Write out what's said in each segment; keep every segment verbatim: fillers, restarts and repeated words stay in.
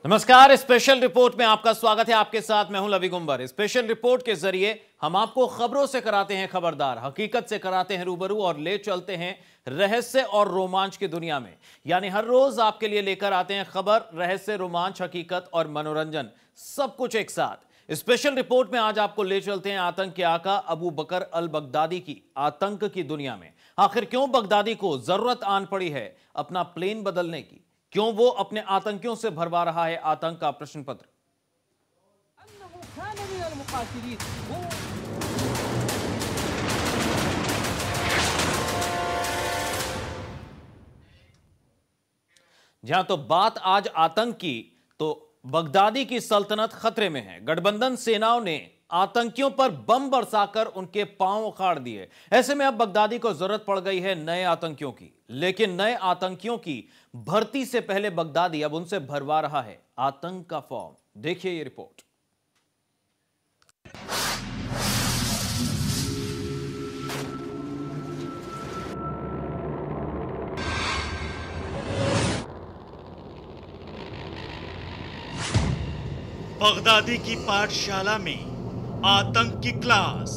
नमस्कार, special report में आपका स्वागत है। आपके साथ मैं हूं लवी गुंबर। स्पेशल रिपोर्ट के जरिए हम आपको खबरों से कराते हैं खबरदार, हकीकत से कराते हैं रूबरू और ले चलते हैं रहस्य और रोमांच की दुनिया में। यानी हर रोज आपके लिए लेकर आते हैं खबर, रहस्य, रोमांच, हकीकत और मनोरंजन, सब कुछ एक साथ। स्पेशल रिपोर्ट में आज आपको ले चलते हैं आतंक के आका अबू बकर अल बगदादी की आतंक की दुनिया में। आखिर क्यों बगदादी को जरूरत आन पड़ी है अपना प्लेन बदलने की? क्यों वो अपने आतंकियों से भरवा रहा है आतंक का प्रश्न पत्र? जहां तो बात आज आतंक की, तो बगदादी की सल्तनत खतरे में है। गठबंधन सेनाओं ने आतंकियों पर बम बरसाकर उनके पांव उखाड़ दिए। ऐसे में अब बगदादी को जरूरत पड़ गई है नए आतंकियों की। लेकिन नए आतंकियों की भर्ती से पहले बगदादी अब उनसे भरवा रहा है आतंक का फॉर्म। देखिए ये रिपोर्ट। बगदादी की पाठशाला में आतंक की क्लास।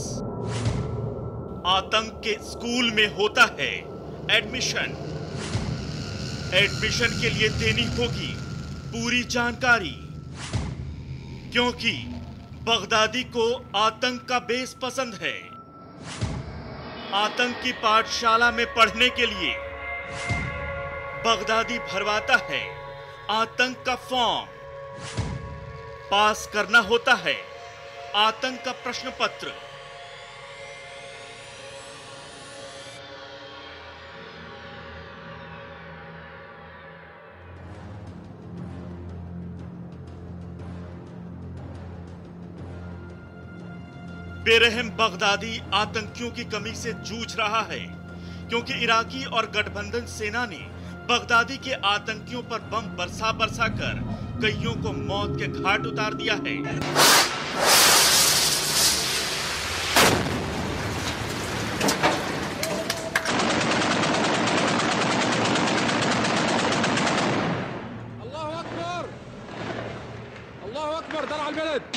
आतंक के स्कूल में होता है एडमिशन। एडमिशन के लिए देनी होगी पूरी जानकारी, क्योंकि बगदादी को आतंक का बेस पसंद है। आतंक की पाठशाला में पढ़ने के लिए बगदादी भरवाता है आतंक का फॉर्म। पास करना होता है आतंक का प्रश्न पत्र। बेरहम बगदादी आतंकियों की कमी से जूझ रहा है, क्योंकि इराकी और गठबंधन सेना ने बगदादी के आतंकियों पर बम बरसा बरसा कर कईयों को मौत के घाट उतार दिया है। अल्लाहु अकबर, अल्लाहु अकबर, दर अल बलद।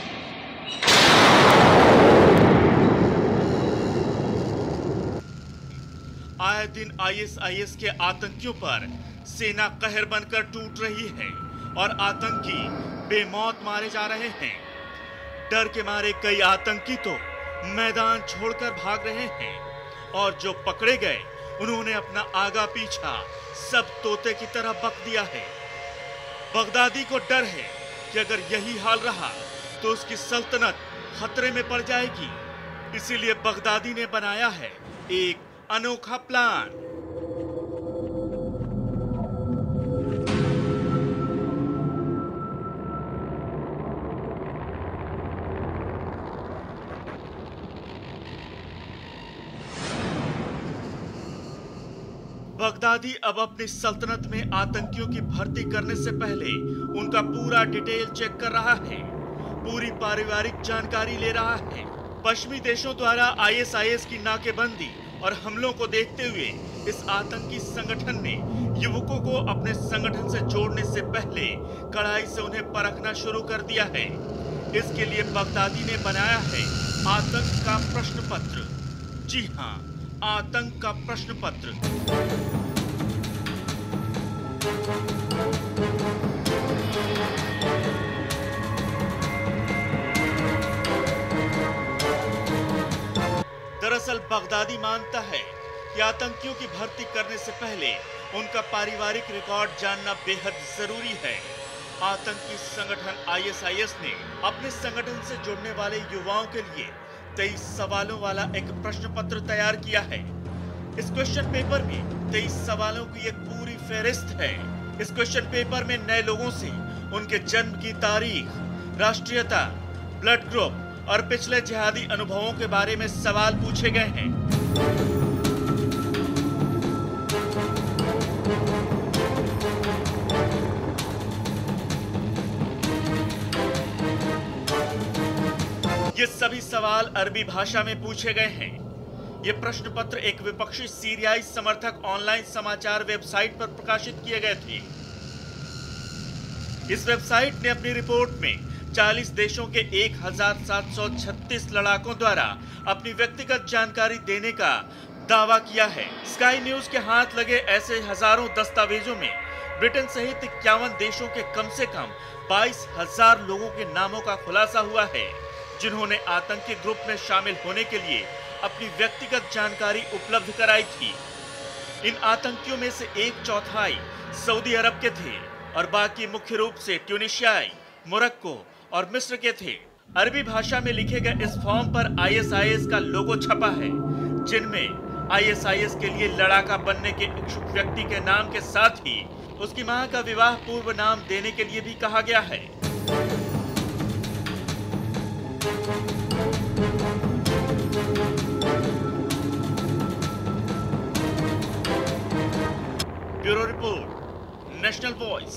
आए दिन आईएसआईएस के आतंकियों पर सेना कहर बनकर टूट रही है और आतंकी बेमौत मारे जा रहे हैं। डर के मारे कई आतंकी तो मैदान छोड़कर भाग रहे हैं, और जो पकड़े गए उन्होंने अपना आगा पीछा सब तोते की तरह बक दिया है। बगदादी को डर है कि अगर यही हाल रहा तो उसकी सल्तनत खतरे में पड़ जाएगी। इसीलिए बगदादी ने बनाया है एक अनोखा प्लान। बगदादी अब अपनी सल्तनत में आतंकियों की भर्ती करने से पहले उनका पूरा डिटेल चेक कर रहा है, पूरी पारिवारिक जानकारी ले रहा है। पश्चिमी देशों द्वारा आईएसआईएस की नाकेबंदी और हमलों को देखते हुए इस आतंकी संगठन ने युवकों को अपने संगठन से जोड़ने से पहले कड़ाई से उन्हें परखना शुरू कर दिया है। इसके लिए बगदादी ने बनाया है आतंक का प्रश्न पत्र। जी हाँ, आतंक का प्रश्न पत्र। दरअसल बगदादी मानता है कि आतंकियों की भर्ती करने से पहले उनका पारिवारिक रिकॉर्ड जानना बेहद जरूरी है। आतंकी संगठन आईएसआईएस ने अपने संगठन से जुड़ने वाले युवाओं के लिए तेईस सवालों वाला एक प्रश्न पत्र तैयार किया है। इस क्वेश्चन पेपर में तेईस सवालों की एक पूरी फहरिस्त है। इस क्वेश्चन पेपर में नए लोगों से उनके जन्म की तारीख, राष्ट्रीयता, ब्लड ग्रुप और पिछले जिहादी अनुभवों के बारे में सवाल पूछे गए हैं। ये सभी सवाल अरबी भाषा में पूछे गए हैं। ये प्रश्न पत्र एक विपक्षी सीरियाई समर्थक ऑनलाइन समाचार वेबसाइट पर प्रकाशित किए गए थे। इस वेबसाइट ने अपनी रिपोर्ट में चालीस देशों के एक हज़ार सात सौ छत्तीस लड़ाकों द्वारा अपनी व्यक्तिगत जानकारी देने का दावा किया है। स्काई न्यूज के हाथ लगे ऐसे हजारों दस्तावेजों में ब्रिटेन सहित इक्यावन देशों के कम से कम बाईस हजार लोगों के नामों का खुलासा हुआ है, जिन्होंने आतंकी ग्रुप में शामिल होने के लिए अपनी व्यक्तिगत जानकारी उपलब्ध कराई थी। इन आतंकियों में से एक चौथाई सऊदी अरब के थे और बाकी मुख्य रूप से ट्यूनिशियाई, मोरक्को और मिस्र के थे। अरबी भाषा में लिखे गए इस फॉर्म पर आई एस आई एस का लोगो छपा है, जिनमें आई एस आई एस के लिए लड़ाका बनने के इच्छुक व्यक्ति के नाम के साथ ही उसकी मां का विवाह पूर्व नाम देने के लिए भी कहा गया है। Bureau report, national voice.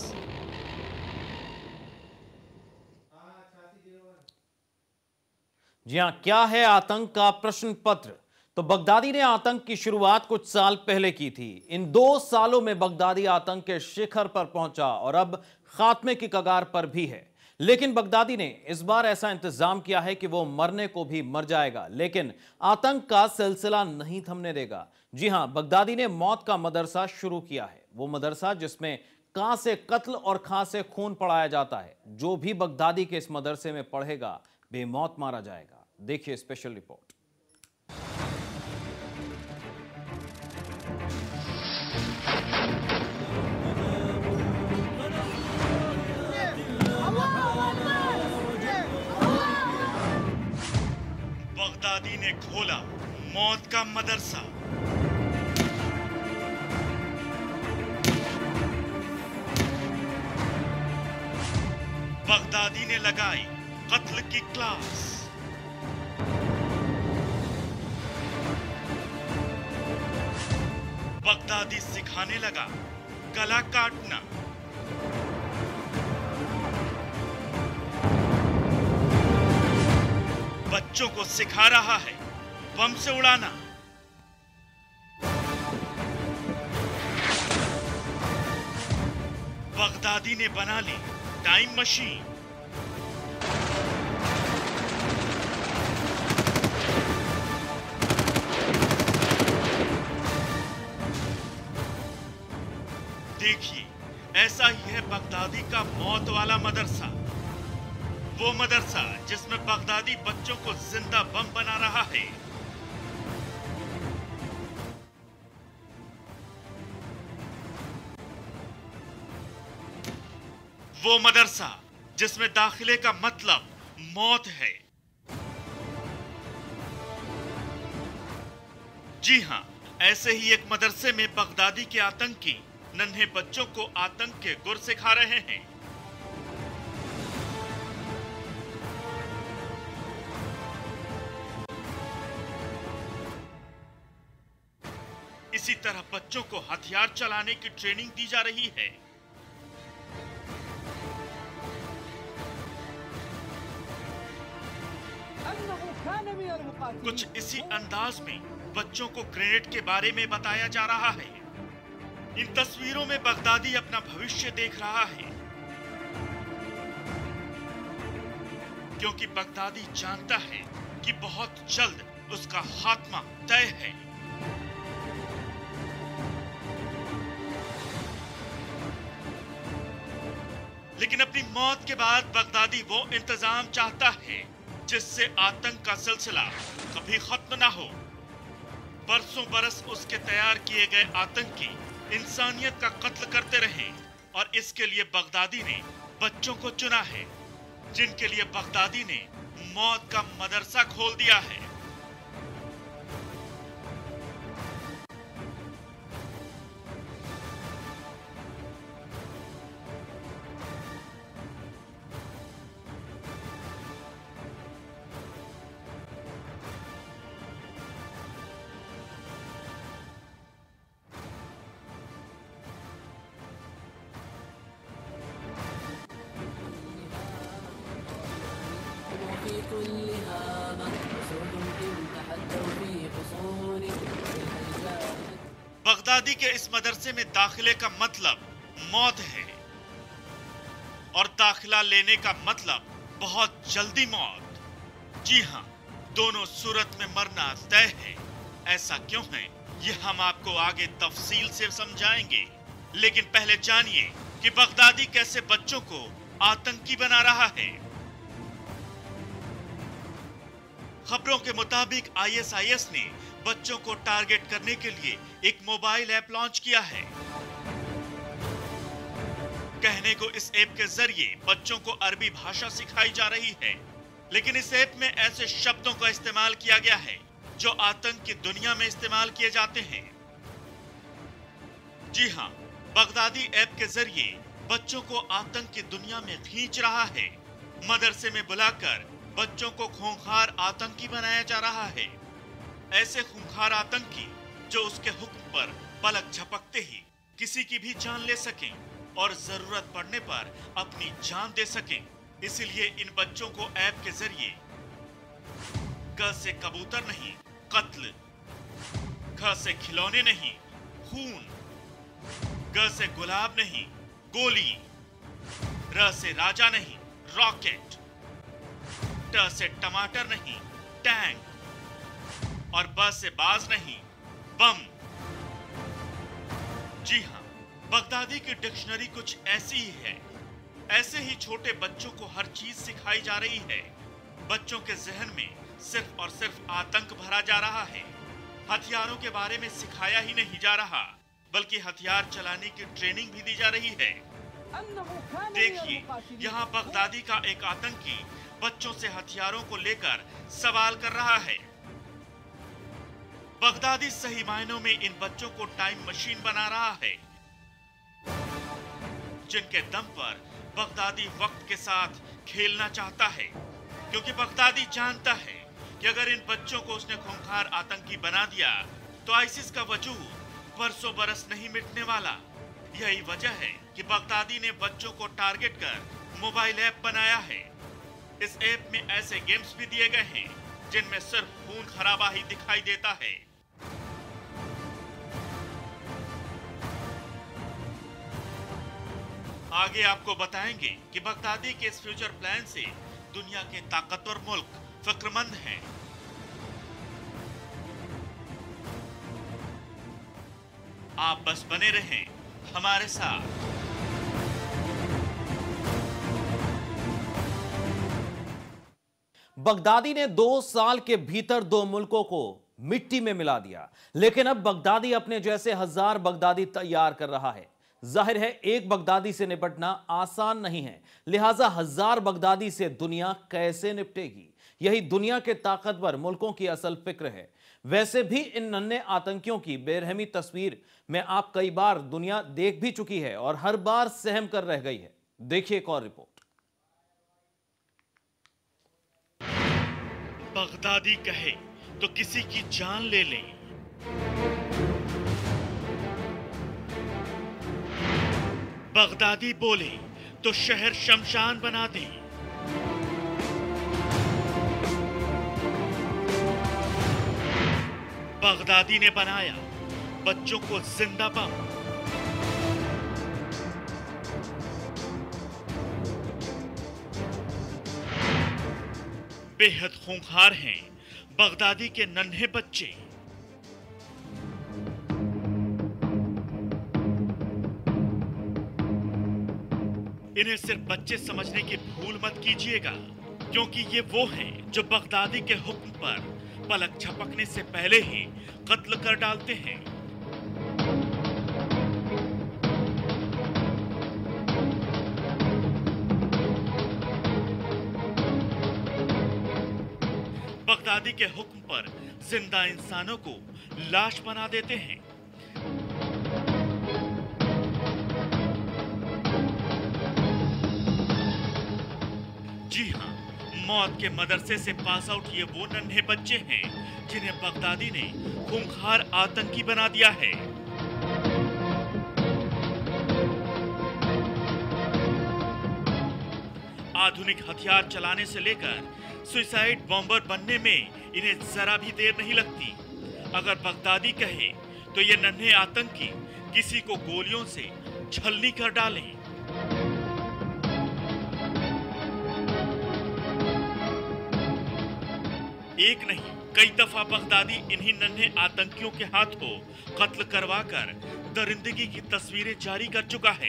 जी हां, क्या है आतंक का प्रश्न पत्र? तो बगदादी ने आतंक की शुरुआत कुछ साल पहले की थी। इन दो सालों में बगदादी आतंक के शिखर पर पहुंचा और अब खात्मे की कगार पर भी है। लेकिन बगदादी ने इस बार ऐसा इंतजाम किया है कि वो मरने को भी मर जाएगा, लेकिन आतंक का सिलसिला नहीं थमने देगा। जी हां, बगदादी ने मौत का मदरसा शुरू किया है, वो मदरसा जिसमें कां से कत्ल और खां से खून पढ़ाया जाता है। जो भी बगदादी के इस मदरसे में पढ़ेगा बेमौत मारा जाएगा। देखिए स्पेशल रिपोर्ट। बगदादी ने खोला मौत का मदरसा। बगदादी ने लगाई कत्ल की क्लास। बगदादी सिखाने लगा गला काटना। बच्चों को सिखा रहा है बम से उड़ाना। बगदादी ने बना ली टाइम मशीन। देखिए, ऐसा ही है बगदादी का मौत वाला मदरसा। वो मदरसा जिसमें बगदादी बच्चों को जिंदा बम बना रहा है। वो मदरसा जिसमें दाखिले का मतलब मौत है। जी हां, ऐसे ही एक मदरसे में बगदादी के आतंकी नन्हे बच्चों को आतंक के गुर सिखा रहे हैं। इसी तरह बच्चों को हथियार चलाने की ट्रेनिंग दी जा रही है। कुछ इसी अंदाज में बच्चों को ग्रेनेड के बारे में बताया जा रहा है। इन तस्वीरों में बगदादी अपना भविष्य देख रहा है, क्योंकि बगदादी जानता है कि बहुत जल्द उसका खात्मा तय है। लेकिन अपनी मौत के बाद बगदादी वो इंतजाम चाहता है जिससे आतंक का सिलसिला कभी खत्म ना हो। बरसों बरस उसके तैयार किए गए आतंकी इंसानियत का कत्ल करते रहे और इसके लिए बगदादी ने बच्चों को चुना है, जिनके लिए बगदादी ने मौत का मदरसा खोल दिया है। बगदादी के इस मदरसे में दाखिले का मतलब मौत है और दाखिला लेने का मतलब बहुत जल्दी मौत। जी हाँ, दोनों सूरत में मरना तय है। ऐसा क्यों है, ये हम आपको आगे तफसील से समझाएंगे। लेकिन पहले जानिए कि बगदादी कैसे बच्चों को आतंकी बना रहा है। खबरों के मुताबिक आई एस आई एस ने बच्चों को टारगेट करने के लिए एक मोबाइल ऐप लॉन्च किया है। कहने को इस ऐप के जरिए बच्चों को अरबी भाषा सिखाई जा रही है, लेकिन इस ऐप में ऐसे शब्दों का इस्तेमाल किया गया है जो आतंक की दुनिया में इस्तेमाल किए जाते हैं। जी हाँ, बगदादी ऐप के जरिए बच्चों को आतंक की दुनिया में खींच रहा है। मदरसे में बुलाकर बच्चों को खूंखार आतंकी बनाया जा रहा है। ऐसे खूंखार आतंकी जो उसके हुक्म पर पलक झपकते ही किसी की भी जान ले सकें और जरूरत पड़ने पर अपनी जान दे सकें। इसलिए इन बच्चों को ऐप के जरिए क से कबूतर नहीं कत्ल, ख से खिलौने नहीं खून, ग से गुलाब नहीं गोली, र से राजा नहीं रॉकेट, ट से टमाटर नहीं टैंक और ब से बाज नहीं बम। जी हाँ, बगदादी की डिक्शनरी कुछ ऐसी ही है। ऐसे ही छोटे बच्चों को हर चीज सिखाई जा रही है। बच्चों के जहन में सिर्फ और सिर्फ आतंक भरा जा रहा है। हथियारों के बारे में सिखाया ही नहीं जा रहा, बल्कि हथियार चलाने की ट्रेनिंग भी दी जा रही है। देखिए, यहाँ बगदादी का एक आतंकी बच्चों से हथियारों को लेकर सवाल कर रहा है। बगदादी सही मायनों में इन बच्चों को टाइम मशीन बना रहा है, जिनके दम पर बगदादी वक्त के साथ खेलना चाहता है, क्योंकि बगदादी जानता है कि अगर इन बच्चों को उसने खूंखार आतंकी बना दिया तो आइसिस का वजूद बरसों बरस नहीं मिटने वाला। यही वजह है कि बगदादी ने बच्चों को टारगेट कर मोबाइल ऐप बनाया है। इस ऐप में ऐसे गेम्स भी दिए गए हैं जिनमें सिर्फ खून खराबा ही दिखाई देता है। आगे आपको बताएंगे कि बगदादी के इस फ्यूचर प्लान से दुनिया के ताकतवर मुल्क फिक्रमंद हैं। आप बस बने रहें हमारे साथ। बगदादी ने दो साल के भीतर दो मुल्कों को मिट्टी में मिला दिया, लेकिन अब बगदादी अपने जैसे हजार बगदादी तैयार कर रहा है। जाहिर है एक बगदादी से निपटना आसान नहीं है, लिहाजा हजार बगदादी से दुनिया कैसे निपटेगी, यही दुनिया के ताकतवर मुल्कों की असल फिक्र है। वैसे भी इन नन्हे आतंकियों की बेरहमी तस्वीर में आप कई बार दुनिया देख भी चुकी है और हर बार सहम कर रह गई है। देखिए एक और रिपोर्ट। बगदादी कहे तो किसी की जान ले लें। बगदादी बोले तो शहर शमशान बना दें। बगदादी ने बनाया बच्चों को जिंदा बम। बेहद खूंखार हैं बगदादी के नन्हे बच्चे। इन्हें सिर्फ बच्चे समझने की भूल मत कीजिएगा, क्योंकि ये वो हैं जो बगदादी के हुक्म पर पलक झपकने से पहले ही कत्ल कर डालते हैं। बगदादी के हुक्म पर जिंदा इंसानों को लाश बना देते हैं। जी हाँ, मौत के मदरसे से पास आउट ये वो नन्हे बच्चे हैं जिन्हें बगदादी ने खूंखार आतंकी बना दिया है। आधुनिक हथियार चलाने से लेकर सुसाइड बॉम्बर बनने में इन्हें जरा भी देर नहीं लगती। अगर बगदादी कहे तो ये नन्हे आतंकी किसी को गोलियों से छलनी कर डालें। एक नहीं कई दफा बगदादी इन्हीं नन्हे आतंकियों के हाथों कत्ल करवाकर दरिंदगी की तस्वीरें जारी कर चुका है।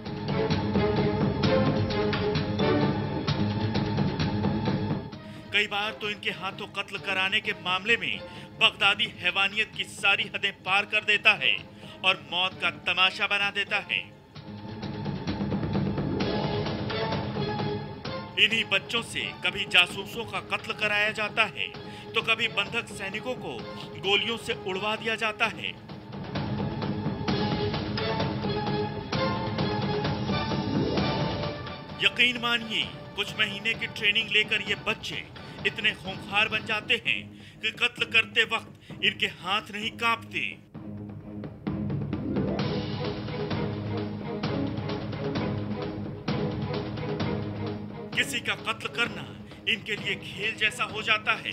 कई बार तो इनके हाथों कत्ल कराने के मामले में बगदादी हैवानियत की सारी हदें पार कर देता है और मौत का तमाशा बना देता है। इन्हीं बच्चों से कभी जासूसों का कत्ल कराया जाता है तो कभी बंधक सैनिकों को गोलियों से उड़वा दिया जाता है। यकीन मानिए कुछ महीने की ट्रेनिंग लेकर ये बच्चे इतने खूंखार बन जाते हैं कि कत्ल करते वक्त इनके हाथ नहीं कांपते। किसी का कत्ल करना इनके लिए खेल जैसा हो जाता है।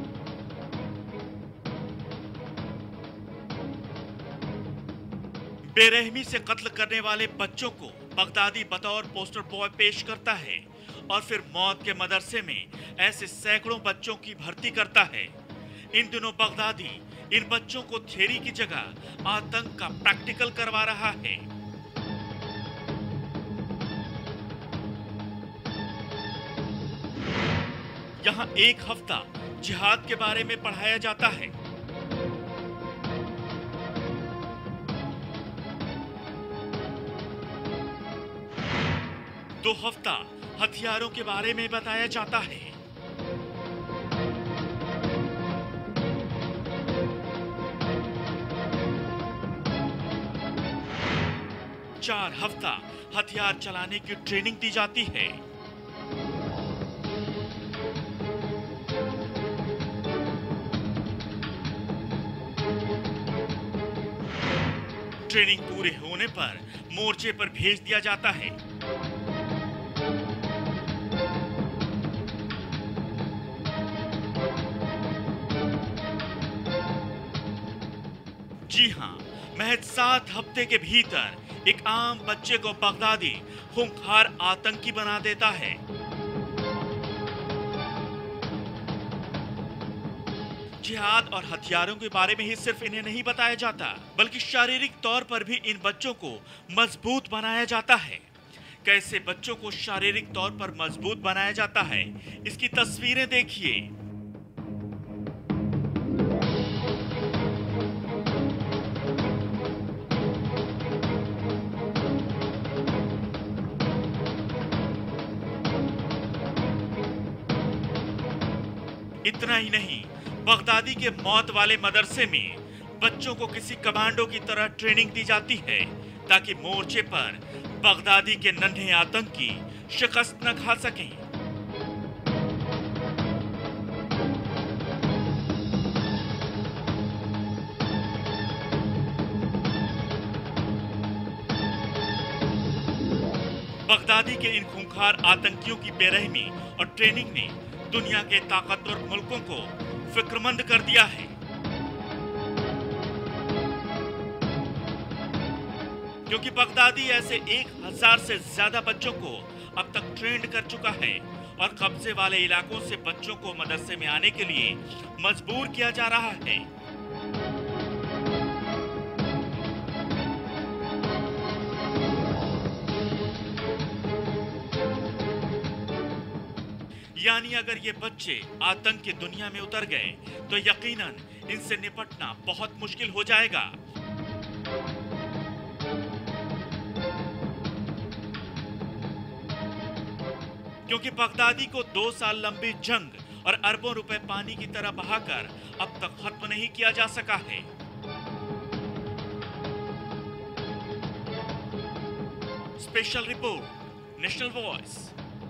बेरहमी से कत्ल करने वाले बच्चों को बगदादी बतौर पोस्टर बॉय पेश करता है और फिर मौत के मदरसे में ऐसे सैकड़ों बच्चों की भर्ती करता है। इन दिनों बगदादी इन बच्चों को थ्योरी की जगह आतंक का प्रैक्टिकल करवा रहा है। यहाँ एक हफ्ता जिहाद के बारे में पढ़ाया जाता है। दो हफ्ता हथियारों के बारे में बताया जाता है। चार हफ्ता हथियार चलाने की ट्रेनिंग दी जाती है। ट्रेनिंग पूरे होने पर मोर्चे पर भेज दिया जाता है। जी हां, महज सात हफ्ते के भीतर एक आम बच्चे को बगदादी खूंखार आतंकी बना देता है। जिहाद और हथियारों के बारे में ही सिर्फ इन्हें नहीं बताया जाता, बल्कि शारीरिक तौर पर भी इन बच्चों को मजबूत बनाया जाता है। कैसे बच्चों को शारीरिक तौर पर मजबूत बनाया जाता है, इसकी तस्वीरें देखिए। इतना ही नहीं, बगदादी के मौत वाले मदरसे में बच्चों को किसी कमांडो की तरह ट्रेनिंग दी जाती है ताकि मोर्चे पर बगदादी के नन्हे आतंकी शिकस्त न खा सकें। बगदादी के इन खूंखार आतंकियों की बेरहमी और ट्रेनिंग ने दुनिया के ताकतवर मुल्कों को फिक्रमंद कर दिया है। क्योंकि बगदादी ऐसे एक हजार से ज्यादा बच्चों को अब तक ट्रेंड कर चुका है और कब्जे वाले इलाकों से बच्चों को मदरसे में आने के लिए मजबूर किया जा रहा है। यानी अगर ये बच्चे आतंक की दुनिया में उतर गए तो यकीनन इनसे निपटना बहुत मुश्किल हो जाएगा। क्योंकि बगदादी को दो साल लंबी जंग और अरबों रुपए पानी की तरह बहाकर अब तक खत्म नहीं किया जा सका है। Special report, national voice.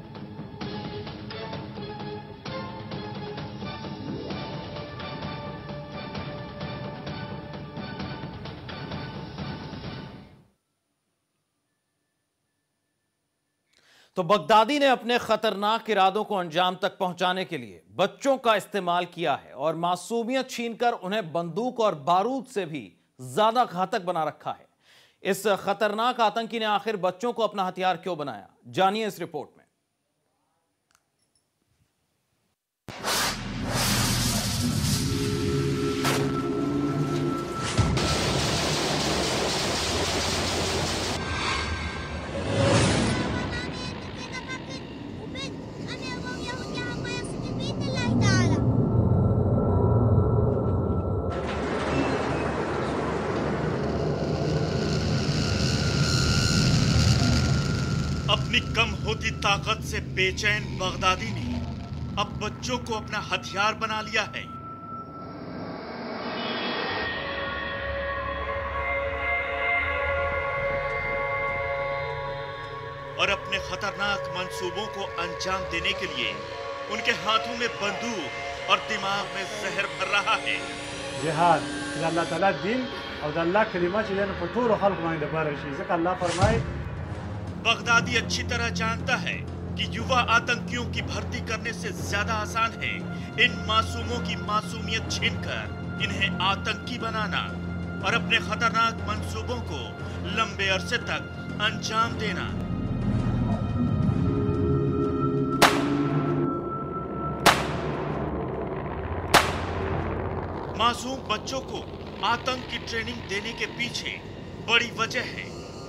तो बगदादी ने अपने खतरनाक इरादों को अंजाम तक पहुंचाने के लिए बच्चों का इस्तेमाल किया है और मासूमियत छीनकर उन्हें बंदूक और बारूद से भी ज्यादा घातक बना रखा है। इस खतरनाक आतंकी ने आखिर बच्चों को अपना हथियार क्यों बनाया, जानिए इस रिपोर्ट में। अपनी कम होती ताकत से बेचैन बगदादी ने अब बच्चों को अपना हथियार बना लिया है। और अपने खतरनाक मंसूबों को अंजाम देने के लिए उनके हाथों में बंदूक और दिमाग में जहर भर रहा है। जिहाद अल्लाह ताला दिन और अल्लाह कलिमा चीज़ें फटूर और खल्क माइंड पर शीज़ अल्लाह फरमाए। बगदादी अच्छी तरह जानता है कि युवा आतंकियों की भर्ती करने से ज्यादा आसान है इन मासूमों की मासूमियत छीनकर इन्हें आतंकी बनाना और अपने खतरनाक मंसूबों को लंबे अरसे तक अंजाम देना। मासूम बच्चों को आतंक की ट्रेनिंग देने के पीछे बड़ी वजह है।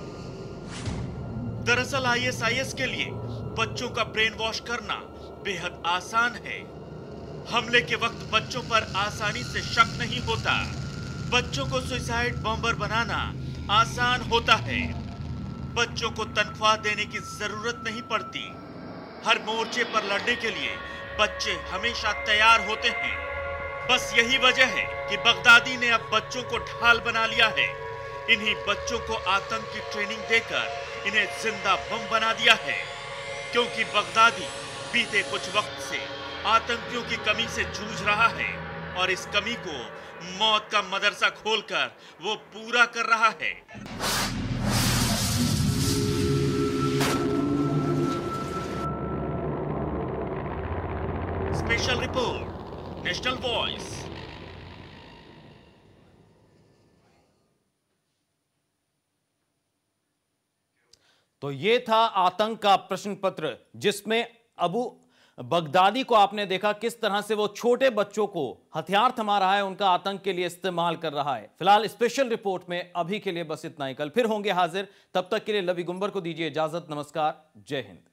दरअसल आईएसआईएस के लिए बच्चों का ब्रेन वॉश करना बेहद आसान है। हमले के वक्त बच्चों पर आसानी से शक नहीं होता। बच्चों को सुसाइड बॉम्बर बनाना आसान होता है। बच्चों को तनख्वाह देने की जरूरत नहीं पड़ती। हर मोर्चे पर लड़ने के लिए बच्चे हमेशा तैयार होते हैं। बस यही वजह है कि बगदादी ने अब बच्चों को ढाल बना लिया है। इन्हीं बच्चों को आतंक की ट्रेनिंग देकर इन्हें जिंदा बम बना दिया है, क्योंकि बगदादी बीते कुछ वक्त से आतंकियों की कमी से जूझ रहा है और इस कमी को मौत का मदरसा खोलकर वो पूरा कर रहा है। Special report, national voice. तो ये था आतंक का प्रश्न पत्र, जिसमें अबू बगदादी को आपने देखा किस तरह से वो छोटे बच्चों को हथियार थमा रहा है, उनका आतंक के लिए इस्तेमाल कर रहा है। फिलहाल स्पेशल रिपोर्ट में अभी के लिए बस इतना ही। कल फिर होंगे हाजिर, तब तक के लिए लवी गुंबर को दीजिए इजाजत। नमस्कार, जय हिंद।